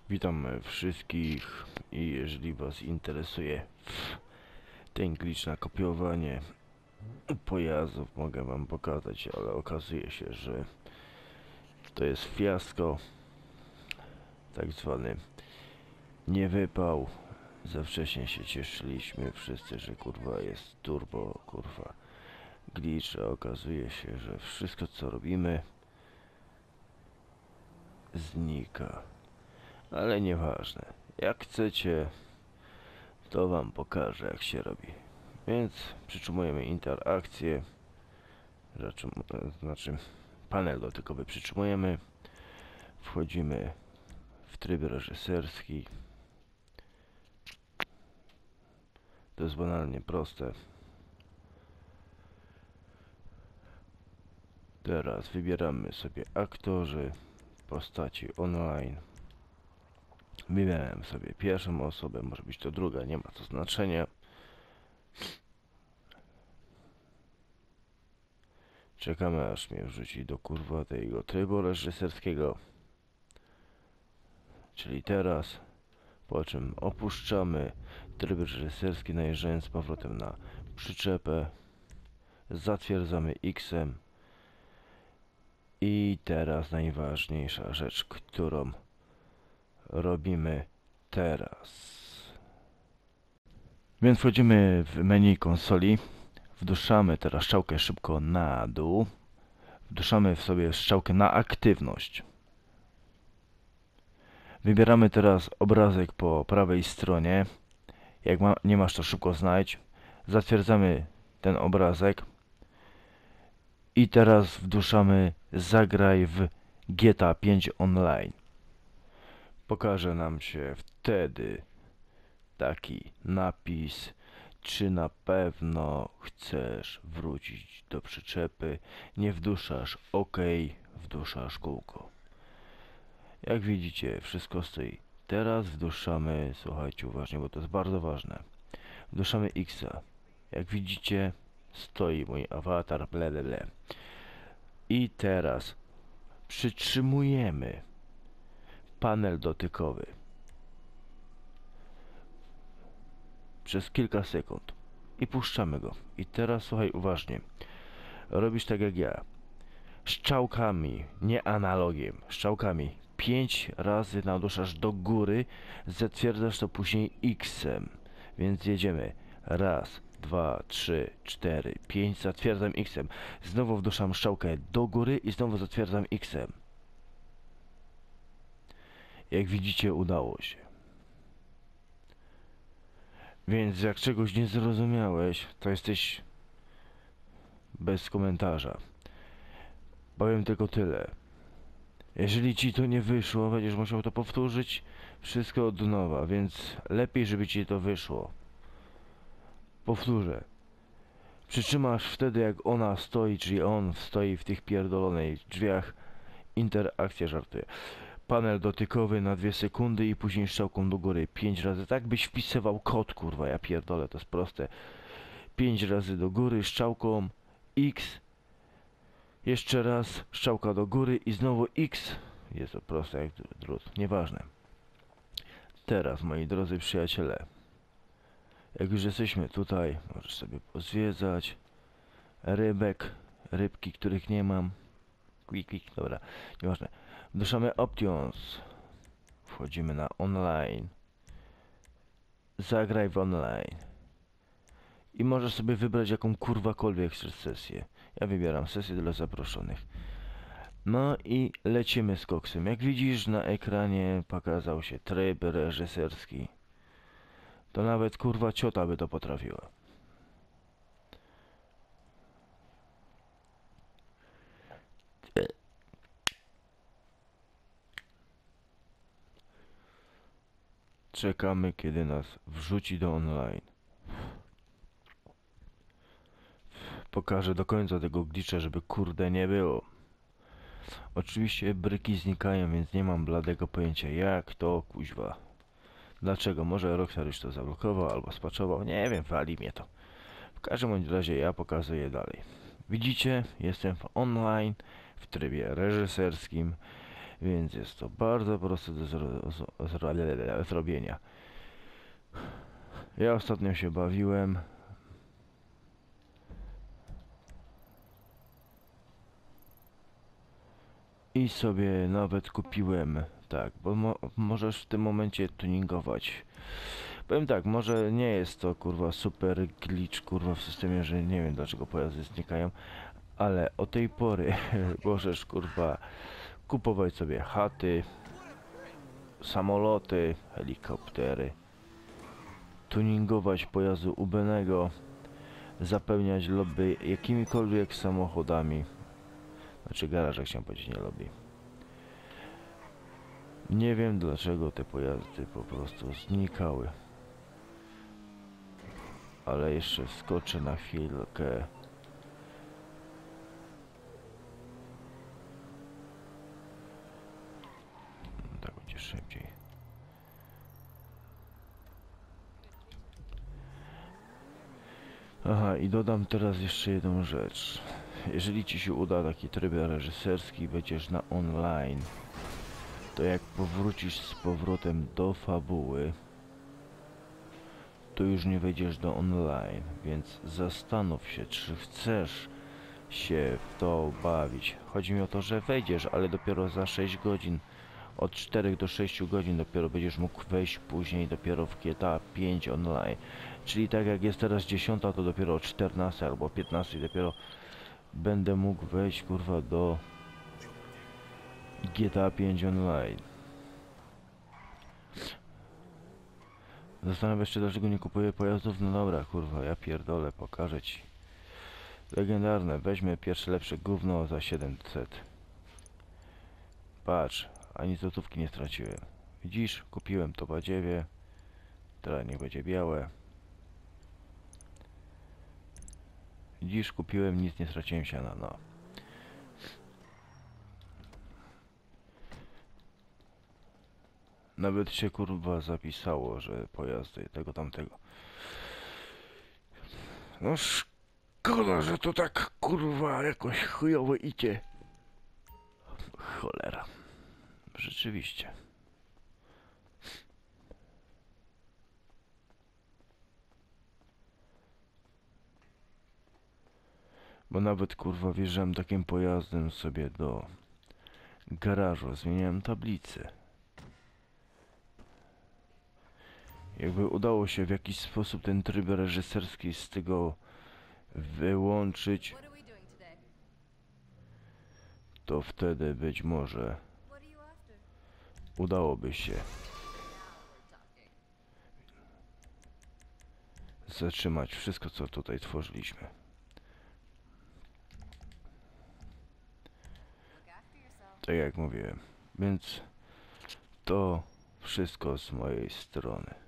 Witam wszystkich i jeżeli Was interesuje ten glitch na kopiowanie pojazdów, mogę Wam pokazać, ale okazuje się, że to jest fiasko, tak zwany niewypał. Za wcześnie się cieszyliśmy wszyscy, że kurwa jest turbo, kurwa glitch, a okazuje się, że wszystko co robimy znika. Ale nieważne, jak chcecie, to Wam pokażę, jak się robi. Więc przytrzymujemy interakcję, znaczy panel dotykowy przytrzymujemy, wchodzimy w tryb reżyserski. To jest banalnie proste. Teraz wybieramy sobie aktorzy, postaci online. Wybierałem sobie pierwszą osobę, może być to druga, nie ma to znaczenia. Czekamy aż mnie wrzuci do kurwa tego trybu reżyserskiego. Czyli teraz, po czym opuszczamy tryb reżyserski, najeżdżając z powrotem na przyczepę. Zatwierdzamy X-em. I teraz najważniejsza rzecz, którą robimy teraz. Więc wchodzimy w menu konsoli. Wduszamy teraz strzałkę szybko na dół. Wduszamy w sobie strzałkę na aktywność. Wybieramy teraz obrazek po prawej stronie. Jak nie masz, to szybko znajdź. Zatwierdzamy ten obrazek. I teraz wduszamy zagraj w GTA 5 Online. Pokaże nam się wtedy taki napis, czy na pewno chcesz wrócić do przyczepy. Nie wduszasz OK, wduszasz kółko. Jak widzicie, wszystko stoi. Teraz wduszamy, słuchajcie uważnie, bo to jest bardzo ważne. Wduszamy X-a. Jak widzicie, stoi mój awatar, ble. I teraz przytrzymujemy panel dotykowy przez kilka sekund i puszczamy go. I teraz słuchaj uważnie. Robisz tak jak ja. Strzałkami, nie analogiem, strzałkami 5 razy naduszasz do góry, zatwierdzasz to później X-em. Więc jedziemy. Raz, 2, 3, 4, 5, zatwierdzam X-em. Znowu wduszam strzałkę do góry i znowu zatwierdzam X-em. Jak widzicie, udało się. Więc jak czegoś nie zrozumiałeś, to jesteś bez komentarza. Powiem tylko tyle. Jeżeli ci to nie wyszło, będziesz musiał to powtórzyć wszystko od nowa, więc lepiej, żeby ci to wyszło. Powtórzę. Przytrzymasz wtedy, jak ona stoi, czyli on stoi w tych pierdolonych drzwiach. Interakcja, żartuję. Panel dotykowy na 2 sekundy i później strzałką do góry 5 razy. Tak byś wpisywał kod, kurwa, ja pierdolę, to jest proste. 5 razy do góry strzałką X. Jeszcze raz strzałka do góry i znowu X. Jest to proste jak drut, nieważne. Teraz, moi drodzy przyjaciele, jak już jesteśmy tutaj, możesz sobie pozwiedzać. Rybki, których nie mam. Quick, dobra, nieważne. Wduszamy Options. Wchodzimy na online. Zagraj w online. I możesz sobie wybrać jaką kurwakolwiek chcesz sesję. Ja wybieram sesję dla zaproszonych. No i lecimy z koksem. Jak widzisz, na ekranie pokazał się tryb reżyserski. To nawet kurwa ciota by to potrafiła. Czekamy, kiedy nas wrzuci do online. Pokażę do końca tego glitcha, żeby kurde nie było. Oczywiście bryki znikają, więc nie mam bladego pojęcia jak to kuźwa. Dlaczego? Może Rockstar już to zablokował albo spaczował, nie wiem, wali mnie to. W każdym bądź razie ja pokazuję dalej. Widzicie, jestem w online, w trybie reżyserskim. Więc jest to bardzo proste do zrobienia. Ja ostatnio się bawiłem. I sobie nawet kupiłem, tak, bo możesz w tym momencie tuningować. Powiem tak, może nie jest to kurwa super glitch kurwa w systemie, że nie wiem dlaczego pojazdy znikają, ale od tej pory możesz kurwa kupować sobie chaty, samoloty, helikoptery, tuningować pojazdu ubenego, zapełniać lobby jakimikolwiek samochodami, znaczy garaże chciałem powiedzieć, nie lobby. Nie wiem dlaczego te pojazdy po prostu znikały. Ale jeszcze wskoczę na chwilkę. Tak będzie szybciej. Aha, i dodam teraz jeszcze jedną rzecz. Jeżeli ci się uda taki tryb reżyserski, będziesz na online, to jak powrócisz z powrotem do fabuły, to już nie wejdziesz do online, więc zastanów się, czy chcesz się w to bawić. Chodzi mi o to, że wejdziesz, ale dopiero za 6 godzin, od 4 do 6 godzin dopiero będziesz mógł wejść później dopiero w GTA 5 online. Czyli tak jak jest teraz 10, to dopiero o 14 albo 15 dopiero będę mógł wejść kurwa do GTA 5 online. Zastanawiasz się dlaczego nie kupuję pojazdów? No dobra kurwa, ja pierdolę, pokażę ci. Legendarne, weźmy pierwsze lepsze gówno za 700. Patrz, ani złotówki nie straciłem. Widzisz, kupiłem to badziewie. Teraz niech będzie białe. Widzisz, kupiłem, nic nie straciłem siana, no. Nawet się kurwa zapisało, że pojazdy tego tamtego. No szkoda, że to tak kurwa jakoś chujowo idzie. Cholera. Rzeczywiście. Bo nawet kurwa wjeżdżałem takim pojazdem sobie do garażu, zmieniałem tablicę. Jakby udało się w jakiś sposób ten tryb reżyserski z tego wyłączyć, to wtedy być może udałoby się zatrzymać wszystko, co tutaj tworzyliśmy. Tak jak mówiłem. Więc to wszystko z mojej strony.